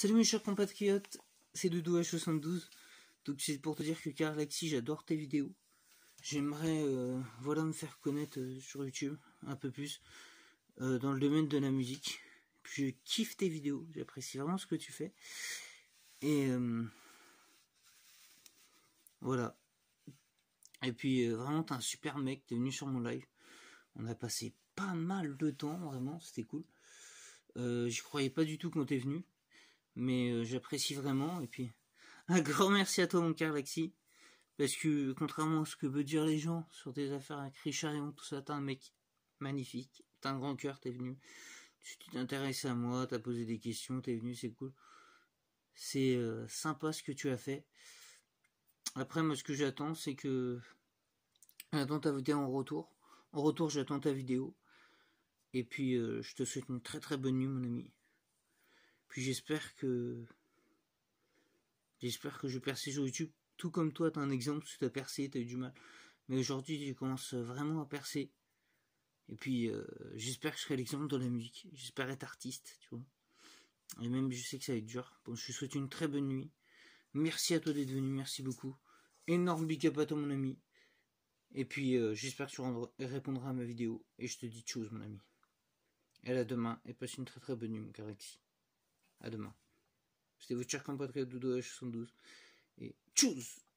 Salut mes chers compatriotes, c'est DoudouH72. Donc c'est pour te dire que Carlaxy, j'adore tes vidéos. J'aimerais voilà, me faire connaître sur YouTube un peu plus dans le domaine de la musique. Puis je kiffe tes vidéos, j'apprécie vraiment ce que tu fais. Et voilà. Et puis vraiment t'es un super mec, t'es venu sur mon live. On a passé pas mal de temps, vraiment, c'était cool. J'y croyais pas du tout quand t'es venu. Mais j'apprécie vraiment. Et puis un grand merci à toi mon Carlaxy. Parce que contrairement à ce que veulent dire les gens sur tes affaires avec Richard et tout ça, t'es un mec magnifique. T'as un grand cœur, t'es venu. Tu t'intéresses à moi, t'as posé des questions, t'es venu, c'est cool. C'est sympa ce que tu as fait. Après moi ce que j'attends c'est que j'attends ta vidéo en retour. En retour j'attends ta vidéo. Et puis je te souhaite une très très bonne nuit mon ami. Puis j'espère que je vais percer sur YouTube. Tout comme toi, t'as un exemple, tu as percé, t'as eu du mal. Mais aujourd'hui, tu commences vraiment à percer. Et puis, j'espère que je serai l'exemple dans la musique. J'espère être artiste, tu vois. Et même, je sais que ça va être dur. Bon, je te souhaite une très bonne nuit. Merci à toi d'être venu, merci beaucoup. Énorme big up à toi, mon ami. Et puis, j'espère que tu répondras à ma vidéo. Et je te dis tchuss, mon ami. Et à demain. Et passe une très très bonne nuit, mon Carlaxy. À demain. C'était votre cher compatriote DoudouH72. Et tchuss!